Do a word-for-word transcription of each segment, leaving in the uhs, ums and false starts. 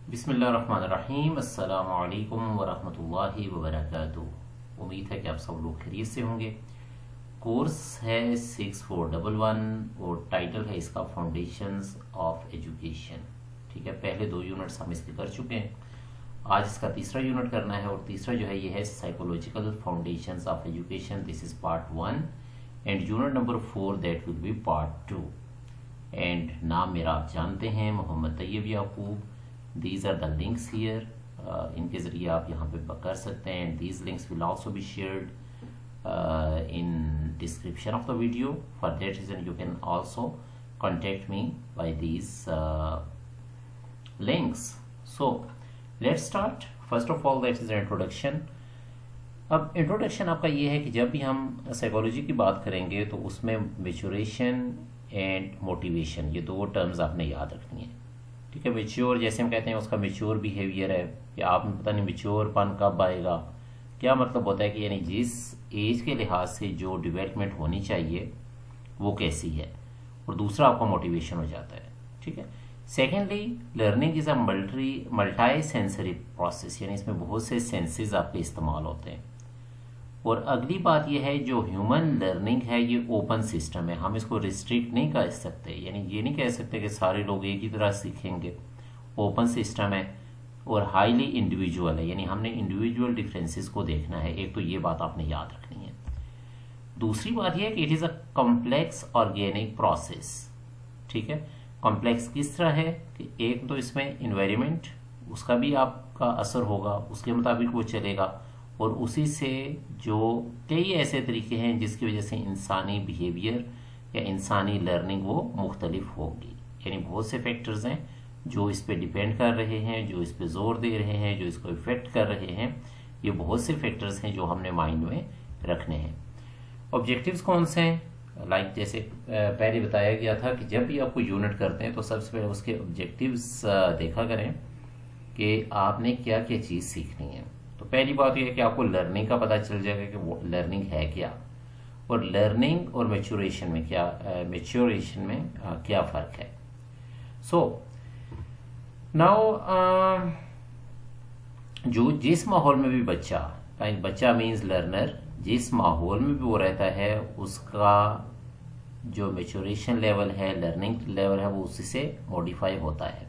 बिस्मिल्लाहिर्रहमानिर्रहीम। अस्सलामु अलैकुम वरहमतुल्लाहि वबरकातुहू। उम्मीद है कि आप सब लोग खैरियत से होंगे। कोर्स है सिक्स फोर डबल वन और टाइटल है इसका फाउंडेशंस ऑफ एजुकेशन। ठीक है, पहले दो यूनिट्स हम इसके कर चुके हैं, आज इसका तीसरा यूनिट करना है और तीसरा जो है ये है psychological foundations of education. This is part one and unit number four that will be part two. And नाम मेरा आप जानते हैं, मोहम्मद तैयब याकूब। These are the links here, uh, इनके ज़रिए आप यहाँ पे कर सकते हैं। These links will also be shared uh, in description of the video. For that reason you can also contact me by these uh, links. So let's start. First of all, that is an introduction. अब introduction आपका ये है कि जब भी हम psychology की बात करेंगे तो उसमें मैच्योरेशन एंड मोटिवेशन, ये दो टर्म्स आपने याद रखनी है। ठीक है, मेच्योर जैसे हम कहते हैं उसका मेच्योर बिहेवियर है कि आप में पता नहीं मेच्योरपन कब आएगा। क्या मतलब होता है कि यानी जिस एज के लिहाज से जो डेवलपमेंट होनी चाहिए वो कैसी है, और दूसरा आपका मोटिवेशन हो जाता है। ठीक है, secondly learning is a multi multi sensory process, यानी इसमें बहुत से सेंसेस आपके इस्तेमाल होते हैं। और अगली बात यह है जो ह्यूमन लर्निंग है ये ओपन सिस्टम है, हम इसको रिस्ट्रिक्ट नहीं कर सकते, यानी ये नहीं कह सकते कि सारे लोग एक ही तरह सीखेंगे। ओपन सिस्टम है और हाईली इंडिविजुअल है, यानी हमने इंडिविजुअल डिफरेंसेस को देखना है। एक तो ये बात आपने याद रखनी है। दूसरी बात यह है कि it is a complex organic process. ठीक है, कॉम्प्लेक्स किस तरह है कि एक तो इसमें इन्वायरमेंट, उसका भी आपका असर होगा, उसके मुताबिक वो चलेगा, और उसी से जो कई ऐसे तरीके हैं जिसकी वजह से इंसानी बिहेवियर या इंसानी लर्निंग वो मुख्तलिफ होगी। यानी बहुत से फैक्टर्स हैं जो इस पे डिपेंड कर रहे हैं, जो इस पे जोर दे रहे हैं, जो इसको इफेक्ट कर रहे हैं। ये बहुत से फैक्टर्स हैं जो हमने माइंड में रखने हैं। ऑब्जेक्टिव्स कौन से हैं? लाइक like जैसे पहले बताया गया था कि जब भी आपको यूनिट करते हैं तो सबसे पहले उसके ऑब्जेक्टिव्स देखा करें कि आपने क्या क्या चीज़ सीखनी है। तो पहली बात यह है कि आपको लर्निंग का पता चल जाएगा कि वो लर्निंग है क्या, और लर्निंग और मैच्योरेशन में क्या मैच्योरेशन में आ, क्या फ़र्क है। सो नाउ जो जिस माहौल में भी बच्चा लाइक बच्चा मीन्स लर्नर, जिस माहौल में भी वो रहता है उसका जो मैच्योरेशन लेवल है, लर्निंग लेवल है, वो उसी से मॉडिफाई होता है।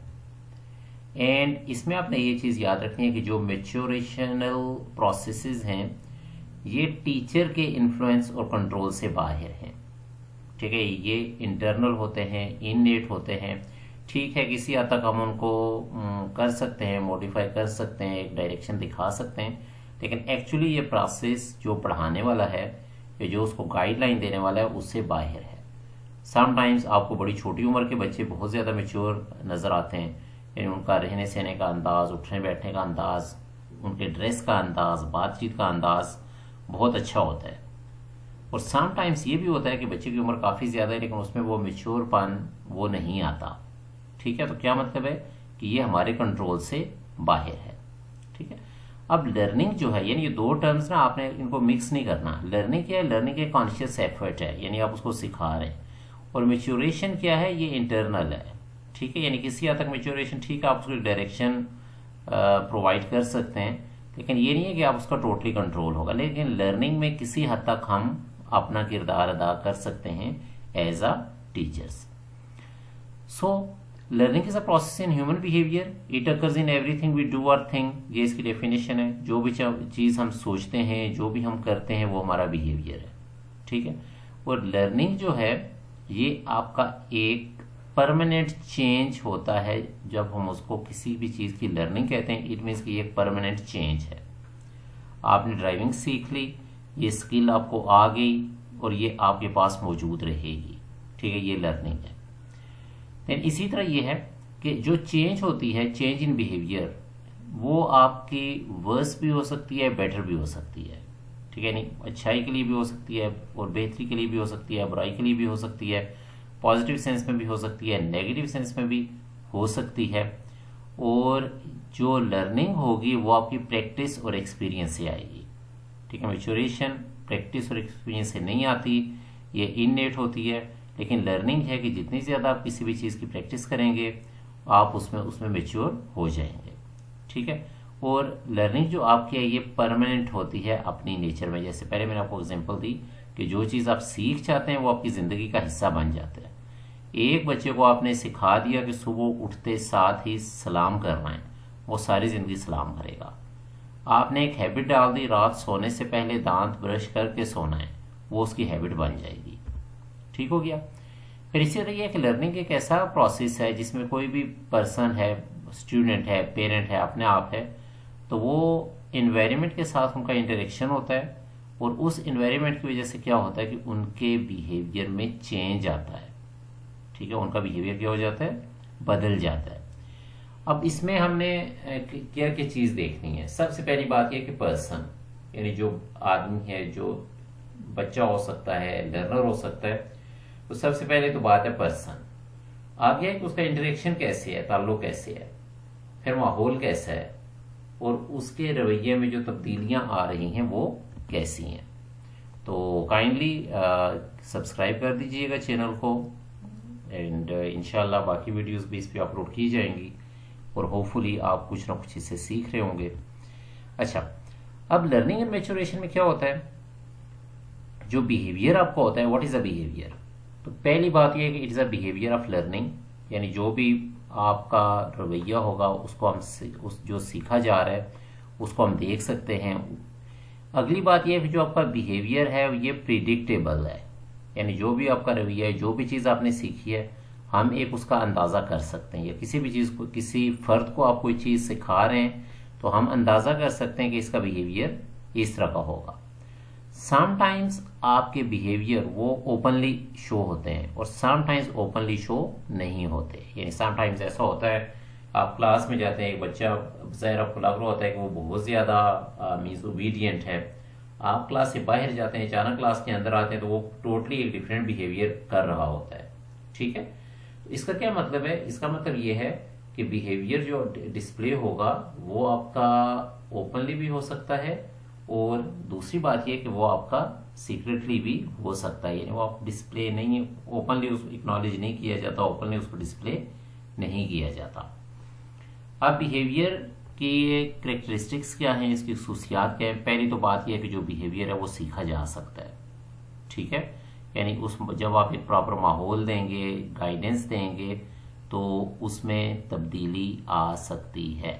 एंड इसमें आपने ये चीज़ याद रखनी है कि जो मैच्योरेशनल प्रोसेसेस हैं ये टीचर के इन्फ्लुएंस और कंट्रोल से बाहर हैं। ठीक है, ये इंटरनल होते हैं, इननेट होते हैं। ठीक है, किसी हद तक हम उनको कर सकते हैं, मॉडिफाई कर सकते हैं, एक डायरेक्शन दिखा सकते हैं, लेकिन एक्चुअली ये प्रोसेस जो पढ़ाने वाला है या जो उसको गाइडलाइन देने वाला है उससे बाहर है। समटाइम्स आपको बड़ी छोटी उम्र के बच्चे बहुत ज़्यादा मैच्योर नज़र आते हैं, यानी उनका रहने सहने का अंदाज, उठने बैठने का अंदाज, उनके ड्रेस का अंदाज, बातचीत का अंदाज बहुत अच्छा होता है। और सम टाइम्स ये भी होता है कि बच्चे की उम्र काफ़ी ज़्यादा है लेकिन उसमें वो मैच्योरपन वो नहीं आता। ठीक है, तो क्या मतलब है कि ये हमारे कंट्रोल से बाहर है। ठीक है, अब लर्निंग जो है, यानी ये दो टर्म्स ना आपने इनको मिक्स नहीं करना। लर्निंग क्या है? लर्निंग एक कॉन्शियस एफर्ट है, यानी आप उसको सिखा रहे हैं। और मैच्योरेशन क्या है? ये इंटरनल है। ठीक है, यानी किसी हद तक मैच्योरेशन ठीक है, आप उसको डायरेक्शन प्रोवाइड कर सकते हैं, लेकिन ये नहीं है कि आप उसका टोटली कंट्रोल होगा। लेकिन लर्निंग में किसी हद तक हम अपना किरदार अदा कर सकते हैं as a teachers. So learning is a process in human behaviour, it occurs in everything we do और थिंक। ये इसकी डेफिनेशन है। जो भी चीज़ हम सोचते हैं, जो भी हम करते हैं, वो हमारा बिहेवियर है। ठीक है, और लर्निंग जो है ये आपका एक परमानेंट चेंज होता है। जब हम उसको किसी भी चीज़ की लर्निंग कहते हैं, इट मीन्स कि ये एक परमानेंट चेंज है। आपने ड्राइविंग सीख ली, ये स्किल आपको आ गई और ये आपके पास मौजूद रहेगी। ठीक है, ये लर्निंग है। देन इसी तरह ये है कि जो चेंज होती है, चेंज इन बिहेवियर, वो आपकी वर्स भी हो सकती है, बेटर भी हो सकती है। ठीक है, नहीं अच्छाई के लिए भी हो सकती है और बेहतरी के लिए भी हो सकती है, बुराई के लिए भी हो सकती है, पॉजिटिव सेंस में भी हो सकती है, नेगेटिव सेंस में भी हो सकती है। और जो लर्निंग होगी वो आपकी प्रैक्टिस और एक्सपीरियंस से आएगी। ठीक है, मैच्योरेशन प्रैक्टिस और एक्सपीरियंस से नहीं आती, ये इननेट होती है। लेकिन लर्निंग है कि जितनी ज़्यादा आप किसी भी चीज़ की प्रैक्टिस करेंगे आप उसमें उसमें मेच्योर हो जाएंगे। ठीक है। और लर्निंग जो आपकी है ये परमानेंट होती है अपनी नेचर में। जैसे पहले मैंने आपको एग्जांपल दी कि जो चीज़ आप सीख चाहते हैं वो आपकी ज़िंदगी का हिस्सा बन जाता है। एक बच्चे को आपने सिखा दिया कि सुबह उठते साथ ही सलाम करना है, वो सारी ज़िंदगी सलाम करेगा। आपने एक हैबिट डाल दी रात सोने से पहले दांत ब्रश करके सोना है, वो उसकी हैबिट बन जाएगी। ठीक हो गया। फिर इसी तरह एक लर्निंग एक ऐसा प्रोसेस है जिसमें कोई भी पर्सन है, स्टूडेंट है, पेरेंट है, अपने आप है, तो वो इन्वायरमेंट के साथ उनका इंटरेक्शन होता है और उस इन्वायरमेंट की वजह से क्या होता है कि उनके बिहेवियर में चेंज आता है। ठीक है। उनका बिहेवियर क्या हो जाता है, बदल जाता है। अब इसमें हमने क्या क्या चीज़ देखनी है। सबसे पहली बात यह कि पर्सन यानी जो आदमी है, जो बच्चा हो सकता है, लर्नर हो सकता है, तो सबसे पहले तो बात है पर्सन। आगे है कि उसका इंटरेक्शन कैसे है, ताल्लुक कैसे है, फिर माहौल कैसा है और उसके रवैये में जो तब्दीलियां आ रही हैं वो कैसी हैं। तो काइंडली सब्सक्राइब कर दीजिएगा चैनल को एंड इंशाल्लाह बाकी वीडियोस भी इस पे अपलोड की जाएंगी और होपफुली आप कुछ ना कुछ इससे सीख रहे होंगे। अच्छा, अब लर्निंग एंड मैच्योरेशन में क्या होता है, जो बिहेवियर आपका होता है, व्हाट इज अ बिहेवियर। तो पहली बात यह है कि it is a behaviour of learning, यानी जो भी आपका रवैया होगा उसको हम उस जो सीखा जा रहा है उसको हम देख सकते हैं। अगली बात यह है कि जो आपका बिहेवियर है ये प्रिडिक्टेबल है, यानी जो भी आपका रवैया है, जो भी चीज़ आपने सीखी है, हम एक उसका अंदाज़ा कर सकते हैं। या किसी भी चीज़ को, किसी फर्द को आप कोई चीज़ सिखा रहे हैं तो हम अंदाज़ा कर सकते हैं कि इसका बिहेवियर इस तरह का होगा। समटाइम्स आपके बिहेवियर वो ओपनली शो होते हैं और समटाइम्स ओपनली शो नहीं होते। यानी समटाइम्स ऐसा होता है आप क्लास में जाते हैं, एक बच्चा ज़ाहिर आपको लग रहा होता है कि वो बहुत ज़्यादा मीन्स ओबीडियंट है, आप क्लास से बाहर जाते हैं, अचानक क्लास के अंदर आते हैं तो वो टोटली एक डिफरेंट बिहेवियर कर रहा होता है। ठीक है। तो इसका क्या मतलब है, इसका मतलब ये है कि बिहेवियर जो डिस्प्ले होगा वो आपका ओपनली भी हो सकता है और दूसरी बात यह कि वो आपका सीक्रेटली भी हो सकता है, यानी वो आप डिस्प्ले नहीं, ओपनली उसको एक्नॉलेज नहीं किया जाता, ओपनली उसको डिस्प्ले नहीं किया जाता। अब बिहेवियर की करेक्टरिस्टिक्स क्या हैं, इसकी खसूसियात क्या है। पहली तो बात यह है कि जो बिहेवियर है वो सीखा जा सकता है। ठीक है। यानी उस जब आप एक प्रॉपर माहौल देंगे, गाइडेंस देंगे तो उसमें तब्दीली आ सकती है।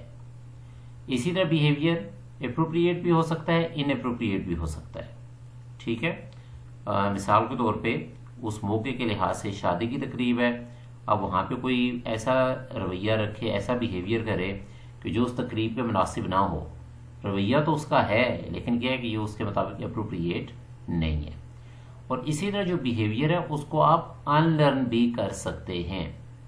इसी तरह बिहेवियर एप्रोप्रिएट भी हो सकता है, इनएप्रोप्रिएट भी हो सकता है। ठीक है। आ, मिसाल के तौर पे उस मौके के लिहाज से शादी की तकरीब है, अब वहाँ पे कोई ऐसा रवैया रखे, ऐसा बिहेवियर करे कि जो उस तकरीब के मुनासिब ना हो। रवैया तो उसका है लेकिन क्या है कि ये उसके मुताबिक एप्रोप्रिएट नहीं है। और इसी तरह जो बिहेवियर है उसको आप अनलर्न भी कर सकते हैं।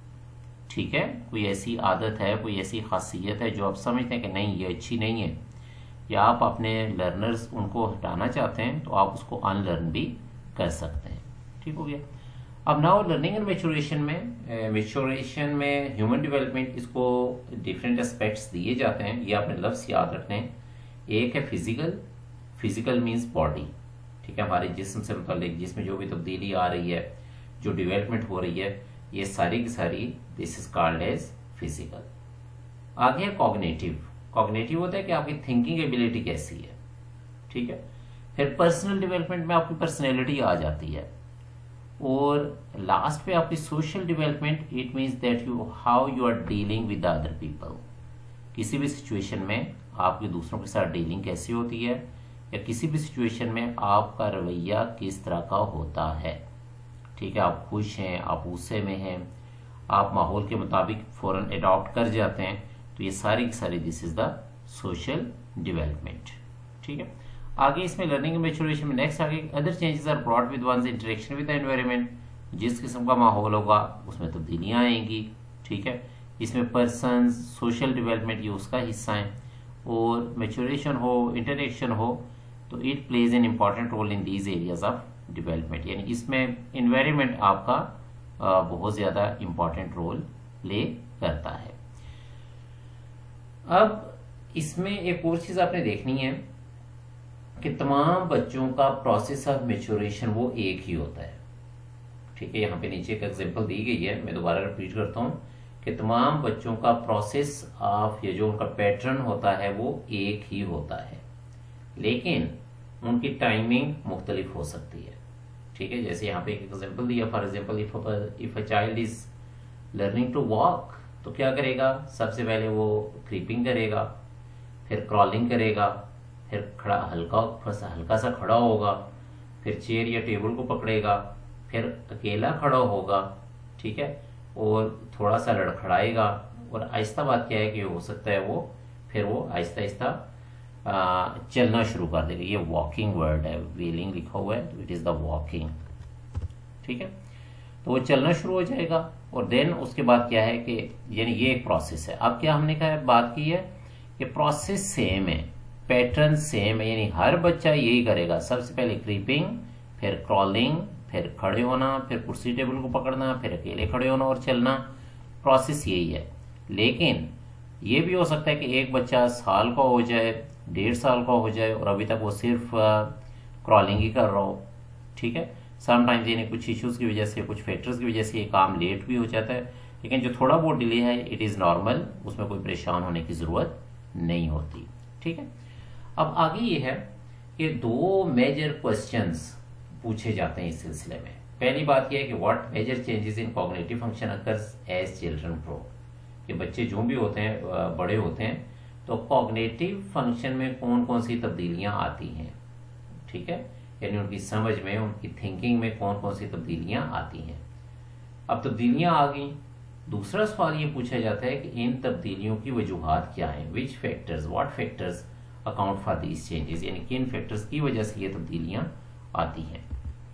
ठीक है। कोई ऐसी आदत है, कोई ऐसी खासियत है जो आप समझते हैं कि नहीं ये अच्छी नहीं है, या आप अपने लर्नर्स उनको हटाना चाहते हैं, तो आप उसको अनलर्न भी कर सकते हैं। ठीक हो गया। अब नाउ लर्निंग एंड मैच्योरेशन में मैच्योरेशन में ह्यूमन डेवलपमेंट, इसको डिफरेंट एस्पेक्ट्स दिए जाते हैं, ये आपने लफ्ज़ याद रखने हैं। एक है फिजिकल, फिजिकल मीन्स बॉडी। ठीक है। हमारे जिस्म से मुतालिक जिसमें जो भी तब्दीली आ रही है, जो डेवलपमेंट हो रही है, ये सारी की सारी this is called as physical. आगे है कॉग्निटिव। कॉग्निटिव होता है कि आपकी थिंकिंग एबिलिटी कैसी है। ठीक है। फिर पर्सनल डेवलपमेंट में आपकी पर्सनैलिटी आ जाती है और लास्ट पे आपकी social development, it means that you how you are dealing with other people. किसी भी सिचुएशन में आपकी दूसरों के साथ डीलिंग कैसी होती है, या किसी भी सिचुएशन में आपका रवैया किस तरह का होता है। ठीक है। आप खुश हैं, आप गुस्से में हैं, आप माहौल के मुताबिक फौरन अडॉप्ट कर जाते हैं, तो ये सारी की सारी this is the social development. ठीक है। आगे इसमें लर्निंग एंड मैच्योरेशन में नेक्स्ट आगे other changes are brought with one's interaction with the environment. जिस किस्म का माहौल होगा उसमें तब्दीलियां आएंगी। ठीक है। इसमें पर्सन सोशल डेवलपमेंट ये उसका हिस्सा है और मैच्योरेशन हो, इंटरेक्शन हो, तो it plays an important role in these areas of development. यानी इसमें एनवायरनमेंट आपका आ, बहुत ज़्यादा इम्पॉर्टेंट रोल प्ले करता है। अब इसमें एक और चीज़ आपने देखनी है कि तमाम बच्चों का प्रोसेस ऑफ मैच्योरेशन वो एक ही होता है। ठीक है। यहाँ पे नीचे एक एग्जांपल दी गई है, मैं दोबारा रिपीट करता हूँ कि तमाम बच्चों का प्रोसेस ऑफ ये जो उनका पैटर्न होता है वो एक ही होता है, लेकिन उनकी टाइमिंग मुख्तलिफ हो सकती है। ठीक है, जैसे यहाँ पे एक एग्जांपल दिया, for example if if a child is learning to walk, तो क्या करेगा, सबसे पहले वो क्रीपिंग करेगा, फिर क्रॉलिंग करेगा, फिर खड़ा हल्का हल्का सा खड़ा होगा, फिर चेयर या टेबल को पकड़ेगा, फिर अकेला खड़ा होगा, ठीक है, और थोड़ा सा लड़खड़ाएगा, और आहिस्ता बात क्या है कि हो सकता है वो फिर वो आहिस्ता आहिस्ता चलना शुरू कर देगा। ये वॉकिंग वर्ड है, व्हीलिंग लिखा हुआ है, इट इज द वॉकिंग। ठीक है, तो वो चलना शुरू हो जाएगा, और देन उसके बाद क्या है कि यानी ये एक प्रोसेस है। अब क्या हमने कहा बात की है कि प्रोसेस सेम है, पैटर्न सेम है, यानी हर बच्चा यही करेगा, सबसे पहले क्रीपिंग, फिर क्रॉलिंग, फिर खड़े होना, फिर कुर्सी टेबल को पकड़ना, फिर अकेले खड़े होना और चलना, प्रोसेस यही है। लेकिन ये भी हो सकता है कि एक बच्चा साल का हो जाए, डेढ़ साल का हो जाए, और अभी तक वो सिर्फ क्रॉलिंग ही कर रहा हो। ठीक है, समटाइम्स यानी कुछ इश्यूज की वजह से, कुछ फैक्टर्स की वजह से ये काम लेट भी हो जाता है, लेकिन जो थोड़ा बहुत डिले है इट इज़ नॉर्मल, उसमें कोई परेशान होने की ज़रूरत नहीं होती। ठीक है, अब आगे ये है कि दो मेजर क्वेश्चंस पूछे जाते हैं इस सिलसिले में। पहली बात यह है कि what major changes in cognitive function occurs as children grow, कि बच्चे जो भी होते हैं बड़े होते हैं तो कॉग्निटिव फंक्शन में कौन कौन सी तब्दीलियां आती हैं। ठीक है, यानी उनकी समझ में, उनकी थिंकिंग में कौन कौन सी तब्दीलियां आती हैं। अब तब्दीलियां आ गई, दूसरा सवाल ये पूछा जाता है कि इन तब्दीलियों की वजूहात क्या हैं, which factors what factors account for these changes, यानी किन फैक्टर्स की वजह से ये तब्दीलियां आती हैं।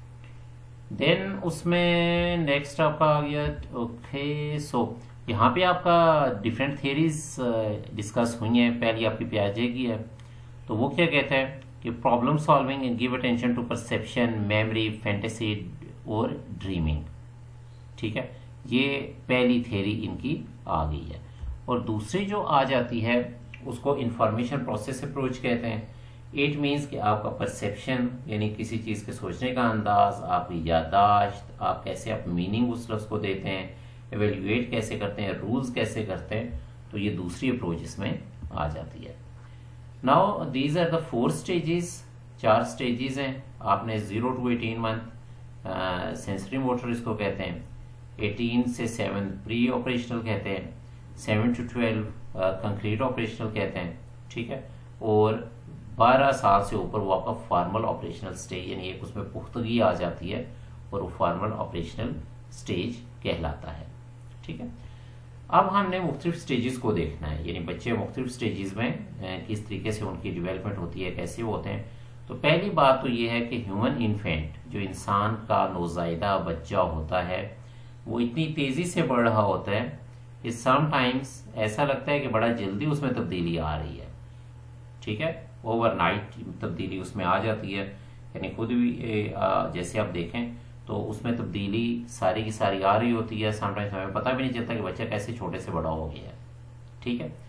देन उसमें नेक्स्ट आपका आ गया, ओके, सो यहाँ पे आपका डिफरेंट थियरीज डिस्कस हुई हैं। पहली आपकी पियाजे की है, तो वो क्या कहता है कि problem solving and give attention to perception, memory, fantasy और ड्रीमिंग। ठीक है, ये पहली थियरी इनकी आ गई है। और दूसरी जो आ जाती है उसको इंफॉर्मेशन प्रोसेस अप्रोच कहते हैं। इट मीन्स कि आपका परसेप्शन यानी किसी चीज़ के सोचने का अंदाज, आपकी याददाश्त, आप कैसे आप मीनिंग उस लफ्ज़ को देते हैं, एवेल्युएट कैसे करते हैं, रूल्स कैसे करते हैं, तो ये दूसरी अप्रोच इसमें आ जाती है। Now these are the four stages, चार स्टेजेस हैं। आपने zero to eighteen month sensory motor इसको कहते हैं, एटीन से सेवन प्री ऑपरेशनल कहते हैं, seven to twelve concrete operational कहते हैं। ठीक है, और बारह साल से ऊपर वो आपका फॉर्मल ऑपरेशनल स्टेज, यानी एक उसमें पुख्तगी आ जाती है और वो फॉर्मल ऑपरेशनल स्टेज कहलाता है। ठीक है, अब हमने मुख्तलिफ स्टेजेस को देखना है, यानी बच्चे मुख्तलिफ स्टेजेस में किस तरीके से उनकी डेवलपमेंट होती है, कैसे वो होते हैं। तो पहली बात तो ये है कि ह्यूमन इन्फेंट, जो इंसान का नौज़ायदा बच्चा होता है, वो इतनी तेज़ी से बढ़ रहा होता है कि समटाइम्स ऐसा लगता है कि बड़ा जल्दी उसमें तब्दीली आ रही है। ठीक है, ओवरनाइट तब्दीली उसमें आ जाती है, यानी खुद भी जैसे आप देखें तो उसमें तब्दीली सारी की सारी आ रही होती है। समटाइम्स हमें पता भी नहीं चलता कि बच्चा कैसे छोटे से बड़ा हो गया है। ठीक है,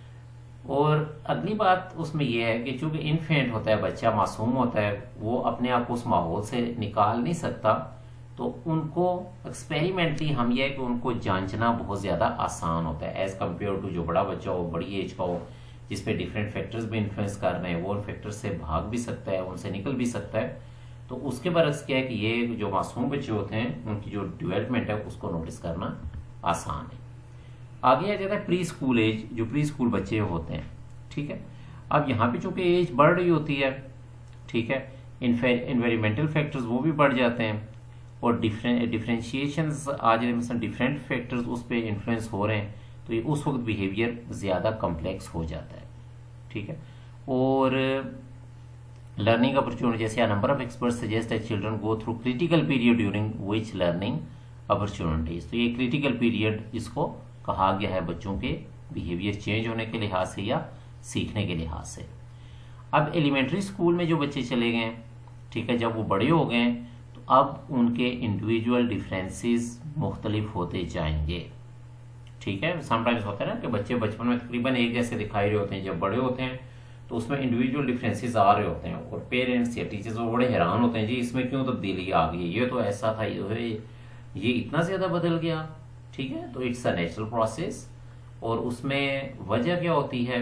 और अगली बात उसमें यह है कि चूंकि इन्फेंट होता है, बच्चा मासूम होता है, वो अपने आप को उस माहौल से निकाल नहीं सकता, तो उनको एक्सपेरिमेंटली हम यह है कि उनको जांचना बहुत ज़्यादा आसान होता है एज कम्पेयर टू जो बड़ा बच्चा हो, बड़ी एज का हो, जिसपे डिफरेंट फैक्टर्स भी इन्फ्लुएंस कर रहे हैं, वो उन फैक्टर्स से भाग भी सकता है, उनसे निकल भी सकता है। तो उसके बरक्स क्या है कि ये जो मासूम बच्चे होते हैं उनकी जो डेवलपमेंट है उसको नोटिस करना आसान है। आगे आ जाता है प्री स्कूल एज, जो प्री स्कूल बच्चे होते हैं। ठीक है, अब यहाँ पे चूंकि एज बढ़ रही होती है, ठीक है, इन्वायरमेंटल फैक्टर्स वो भी बढ़ जाते हैं, और डिफरेंट डिफरेंशिएशंस आ जाते हैं, मतलब डिफरेंट फैक्टर्स उस पर इन्फ्लुएंस हो रहे हैं, तो ये उस वक्त बिहेवियर ज़्यादा कम्प्लेक्स हो जाता है। ठीक है, और लर्निंग अपॉर्चुनिटी, जैसे number of experts suggest that children go through critical period during which learning opportunities, तो ये क्रिटिकल पीरियड इसको कहा गया है बच्चों के बिहेवियर चेंज होने के लिहाज से या सीखने के लिहाज से। अब एलिमेंट्री स्कूल में जो बच्चे चले गए, ठीक है, जब वो बड़े हो गए तो अब उनके इंडिविजुअल डिफरेंसेस मुख्तलिफ होते जाएंगे। ठीक है, समटाइम्स होता है ना कि बच्चे बचपन में तकरीबन एक जैसे दिखाई रहे होते हैं, जब बड़े होते हैं तो उसमें इंडिविजुअल डिफरेंसेस आ रहे होते हैं, और पेरेंट्स या टीचर्स वो बड़े हैरान होते हैं, जी इसमें क्यों तब्दीली आ गई, ये तो ऐसा था, ये ये इतना ज़्यादा बदल गया, ठीक है। तो इट्स अ नेचुरल प्रोसेस, और उसमें वजह क्या होती है,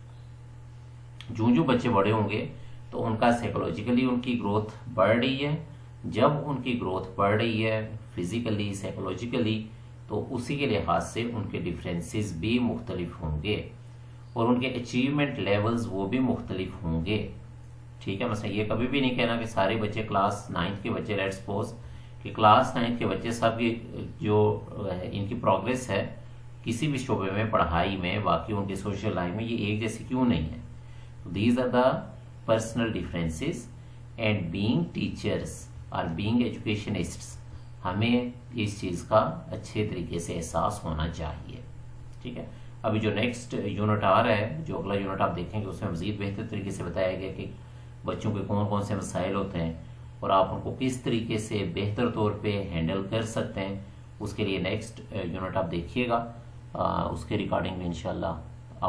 जो जो बच्चे बड़े होंगे तो उनका साइकोलॉजिकली उनकी ग्रोथ बढ़ रही है। जब उनकी ग्रोथ बढ़ रही है फिजिकली साइकोलॉजिकली, तो उसी के लिहाज से उनके डिफरेंसेस भी मुख्तलिफ होंगे और उनके अचीवमेंट लेवल्स वो भी मुख्तलिफ होंगे। ठीक है, मतलब ये कभी भी नहीं कहना कि सारे बच्चे क्लास नाइन्थ के बच्चे, लेट्स सपोज कि क्लास नाइन्थ के बच्चे सब जो इनकी प्रोग्रेस है किसी भी शोबे में, पढ़ाई में, बाकी उनकी सोशल लाइफ में, ये एक जैसी क्यों नहीं है। तो these are the personal differences, and being teachers और बीइंग एजुकेशनिस्ट्स हमें इस चीज़ का अच्छे तरीके से एहसास होना चाहिए। ठीक है, अभी जो नेक्स्ट यूनिट आ रहा है, जो अगला यूनिट आप देखेंगे, उसमें मज़ीद बेहतर तरीके से बताया गया कि बच्चों के कौन कौन से मसाइल होते हैं और आप उनको किस तरीके से बेहतर तौर पे हैंडल कर सकते हैं। उसके लिए नेक्स्ट यूनिट आप देखिएगा, उसके रिकॉर्डिंग में इंशाल्लाह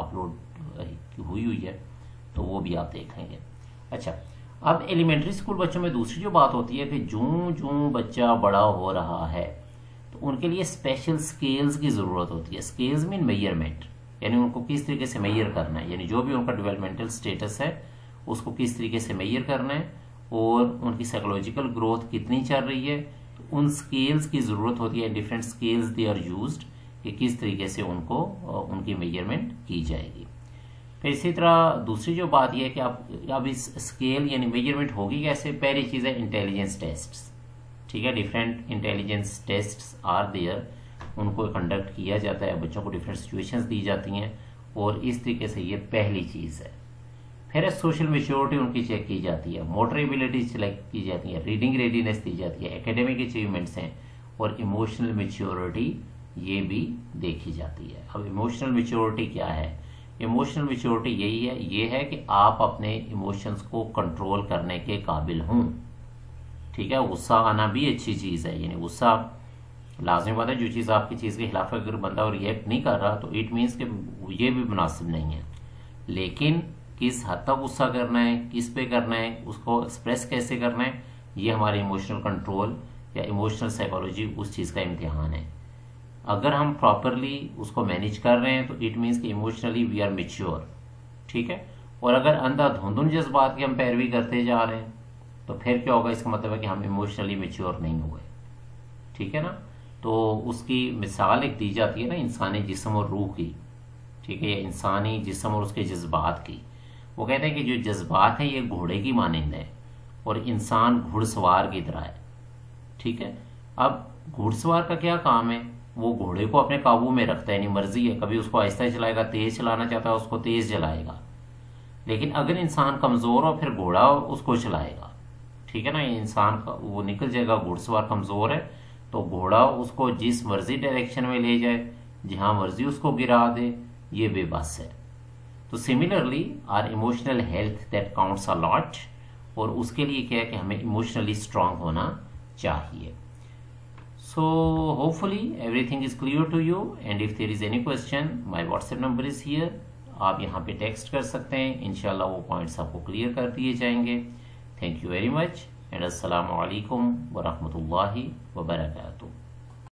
अपलोड हुई हुई है, तो वो भी आप देख लेंगे। अच्छा, अब एलिमेंट्री स्कूल बच्चों में दूसरी जो बात होती है कि जूं जूं बच्चा बड़ा हो रहा है तो उनके लिए स्पेशल स्केल्स की ज़रूरत होती है। स्केल्स मीन मेजरमेंट, यानी उनको किस तरीके से मेजर करना है, यानी जो भी उनका डेवलपमेंटल स्टेटस है उसको किस तरीके से मेजर करना है और उनकी साइकोलॉजिकल ग्रोथ कितनी चल रही है, तो उन स्केल्स की ज़रूरत होती है। Different scales they are used कि किस तरीके से उनको उनकी मेजरमेंट की जाएगी। फिर इसी तरह दूसरी जो बात यह है कि आप अब इस स्केल यानी मेजरमेंट होगी कैसे। पहली चीज़ है इंटेलिजेंस टेस्ट्स। ठीक है, different intelligence tests are there, उनको कंडक्ट किया जाता है, बच्चों को डिफरेंट सिचुएशंस दी जाती हैं और इस तरीके से ये पहली चीज़ है। फिर सोशल मेच्योरिटी उनकी चेक की जाती है, मोटर एबिलिटी चेक की जाती है, रीडिंग रेडीनेस दी जाती है, एकेडमिक अचीवमेंट्स हैं और इमोशनल मेच्योरिटी ये भी देखी जाती है। अब इमोशनल मेच्योरिटी क्या है? इमोशनल मेच्योरिटी यही है, ये है कि आप अपने इमोशंस को कंट्रोल करने के काबिल हों। ठीक है, गुस्सा आना भी अच्छी चीज़ है, यानी गुस्सा लाजमी बात है। जो चीज़ आपकी चीज़ के खिलाफ अगर बंदा रिएक्ट नहीं कर रहा तो इट मीन्स कि ये भी मुनासिब नहीं है। लेकिन किस हद तक गुस्सा करना है, किस पे करना है, उसको एक्सप्रेस कैसे करना है, ये हमारे इमोशनल कंट्रोल या इमोशनल साइकोलॉजी उस चीज़ का इम्तिहान है। अगर हम प्रॉपरली उसको मैनेज कर रहे हैं तो इट मीन्स कि इमोशनली वी आर मेच्योर। ठीक है, और अगर अंधाधुंधुन जज्बात की हम पैरवी करते जा रहे हैं तो फिर क्या होगा? इसका मतलब है कि हम इमोशनली मेच्योर नहीं हुए। ठीक है ना, तो उसकी मिसाल एक दी जाती है ना इंसानी जिस्म और रूह की। ठीक है, इंसानी जिस्म और उसके जज्बात की। वो कहते हैं कि जो जज्बात हैं ये घोड़े की मानिंद है और इंसान घुड़सवार की तरह है। ठीक है, अब घुड़सवार का क्या काम है? वो घोड़े को अपने काबू में रखता है, यानी मर्जी है, कभी उसको आहिस्ता चलाएगा, तेज चलाना चाहता है उसको तेज चलाएगा। लेकिन अगर इंसान कमज़ोर हो फिर घोड़ा उसको चलाएगा। ठीक है ना, ये इंसान का वो निकल जाएगा, घुड़सवार कमज़ोर है तो घोड़ा उसको जिस मर्जी डायरेक्शन में ले जाए, जहाँ मर्जी उसको गिरा दे, ये बेबस है। तो similarly our emotional health that counts a lot, और उसके लिए क्या है कि हमें इमोशनली स्ट्रांग होना चाहिए। So hopefully everything is clear to you, and if there is any question, my WhatsApp number is here. आप यहाँ पे टेक्स्ट कर सकते हैं, इंशाल्लाह वो पॉइंट्स आपको क्लियर कर दिए जाएंगे। Thank you very much and अस्सलामु अलैकुम व रहमतुल्लाहि व बरकातुहू।